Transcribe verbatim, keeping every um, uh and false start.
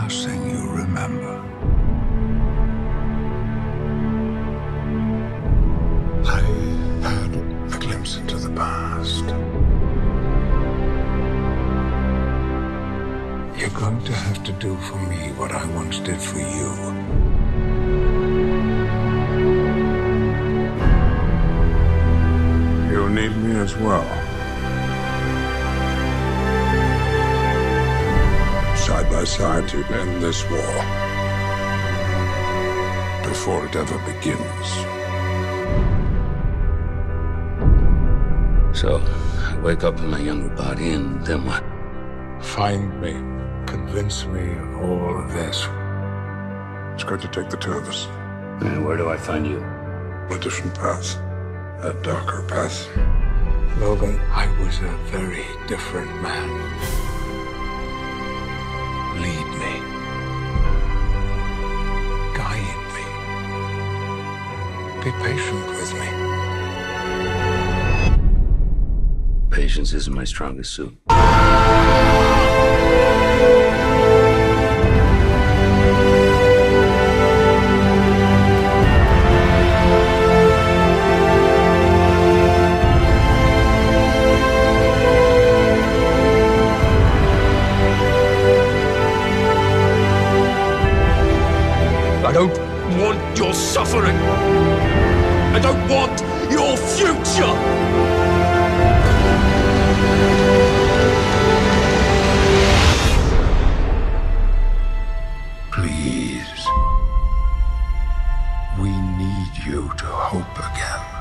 last thing you remember? I had a glimpse into the past. You're going to have to do for me what I once did for you. You need me as well. Side by side to end this war before it ever begins. So, I wake up in my younger body, and then what? Find me. Convince me of all of this. It's going to take the two of us. And where do I find you? A different path. A darker path. Logan, I was a very different man. Lead me. Guide me. Be patient with me. Patience isn't my strongest suit. I don't want your suffering. I don't want your future. Please. We need you to hope again.